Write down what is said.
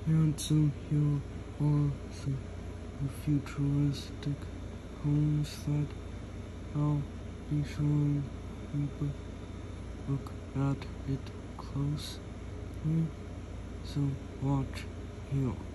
And so here are the futuristic homes that I'll be showing you, but look at it closely. So watch here.